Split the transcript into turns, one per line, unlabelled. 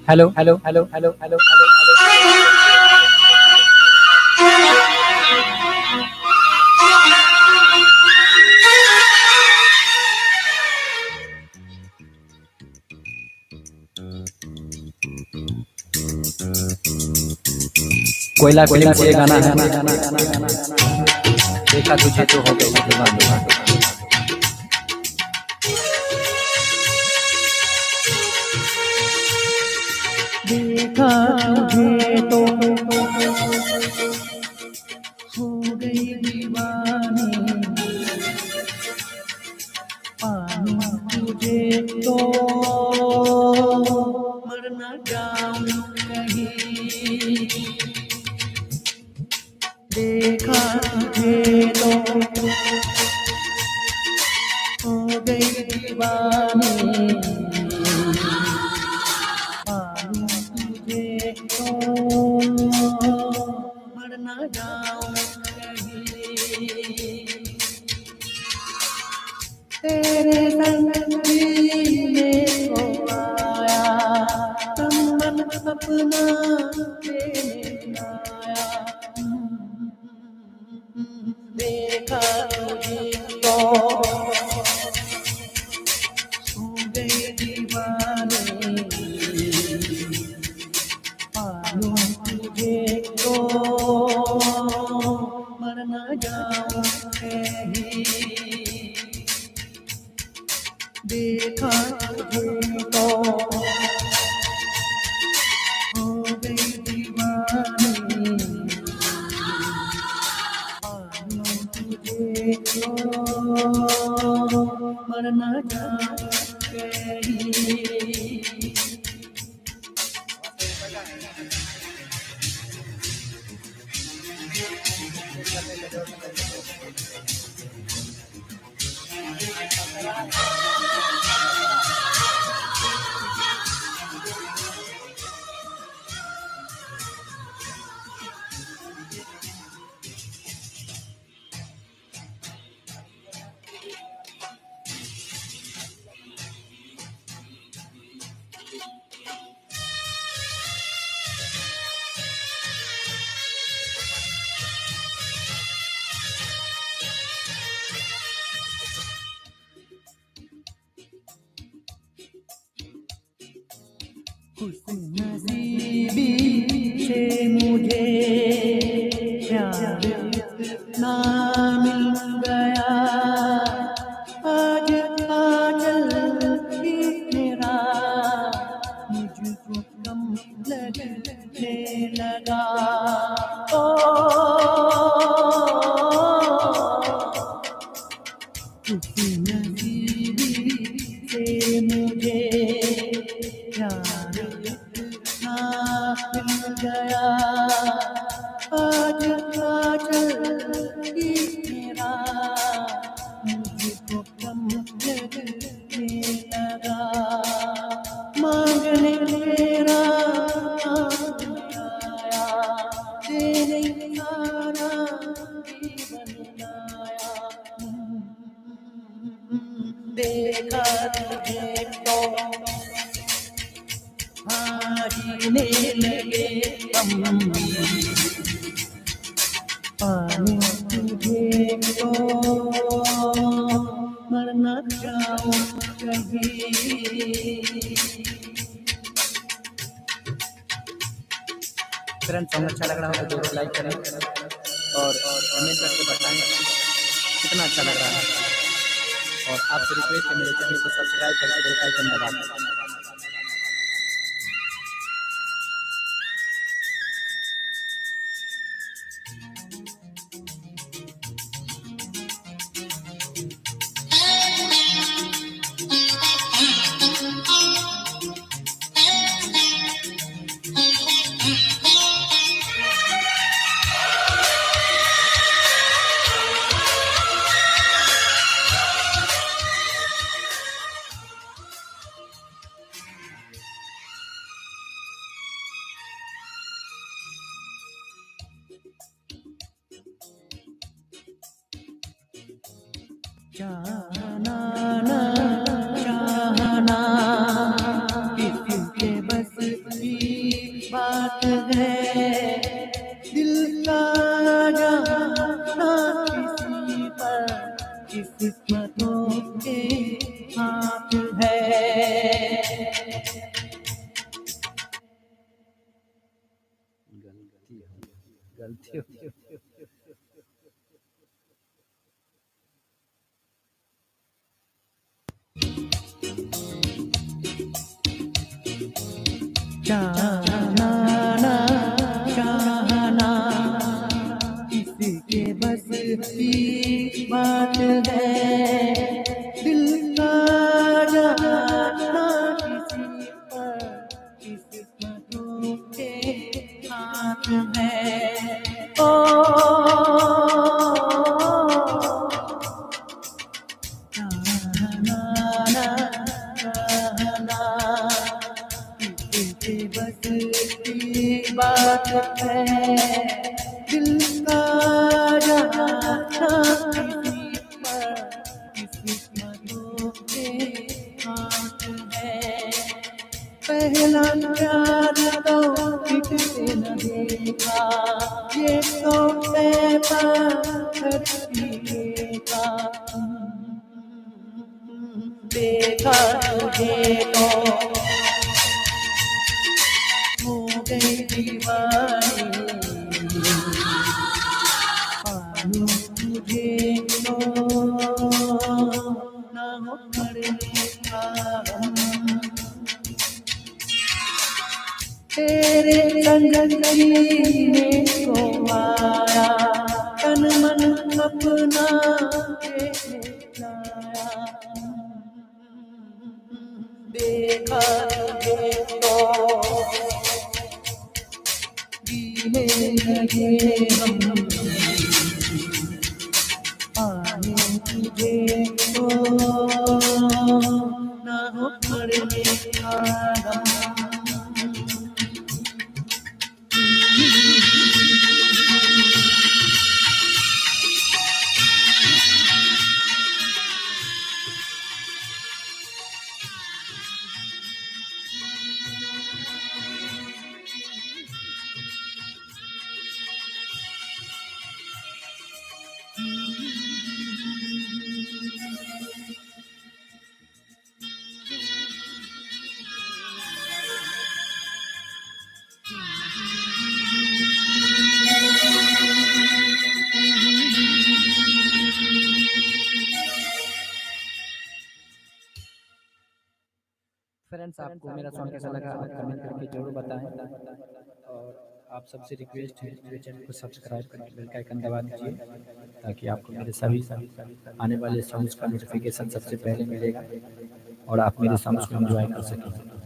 Hello hello hello hello hello hello Koyla film से ये गाना है, देखा तुझे तो हो गई दीवानी।
देखा तुझे तो हो गई दीवानी, पानी तुझे तो मर न जाऊं कहीं। देखा तुझे तो हो गई दीवानी, मर न जाऊं कहीं। तेरे संग जीने को आया, तन मन अपना देने आया। देखा तुझे तो हो गई दीवानी, तुझे तो मर न जाऊं कहीं। देखा तुझे तो हो गई दीवानी, तुझे तो मर न जाऊं कहीं। खुशनसीबी से मुझे प्यार ना मिल गया, आज आंचल भी मेरा मुझको कम लगने लगा। ओ खुशनसीबी से मुझे प्यार मिल गया, आज आंचल भी मेरा मुझको कम लगने लगा। मांगने तेरा आया, तेरे सारा जीवन आया। देखा तुझे तो जीने लगे हम, पानी तुझे तो मर न जाऊं कहीं।
तुरंत सॉन्ग अच्छा लग रहा हो तो जरूर लाइक करें और कमेंट करके बताएं कितना अच्छा लग रहा है। और आपसे रिक्वेस्ट है मेरे चैनल को सब्सक्राइब करके बेल आइकन दबाएं।
चाहना ना चाहना किसी के बस का जाना किसी पर किस्मतों के हाथ है।
गलती हो
चाहना ना चाहना किसी के बस की बात है। दिल का जाना किसी पर किस्मतों के हाथ है। ओ चाहना ना चाहना किसी के बस की बात है। दिल का जाना किसी पर किस्मतों के हाथ है। पहला प्यार तो किसी न देखा, ये तो देखा देखा तुझे तो हो गई दीवानी। पालू तुझे तो ना हो मरने का गम। तेरे संग जीने को आया, तन मन अपना तेरे लाया। देखा तुझे तो जीने लगे हम। आए तुझे तो ना हो मरने का गम।
फ्रेंड्स, आपको मेरा सॉन्ग कैसा लगा कमेंट करके जरूर बताएं। और आप सबसे रिक्वेस्ट है मेरे चैनल को सब्सक्राइब करके बेल का आइकन दबा दीजिए, ताकि आपको मेरे सभी आने वाले सॉन्ग्स का नोटिफिकेशन सबसे पहले मिलेगा और आप मेरे सॉन्ग्स को एंजॉय कर सकें।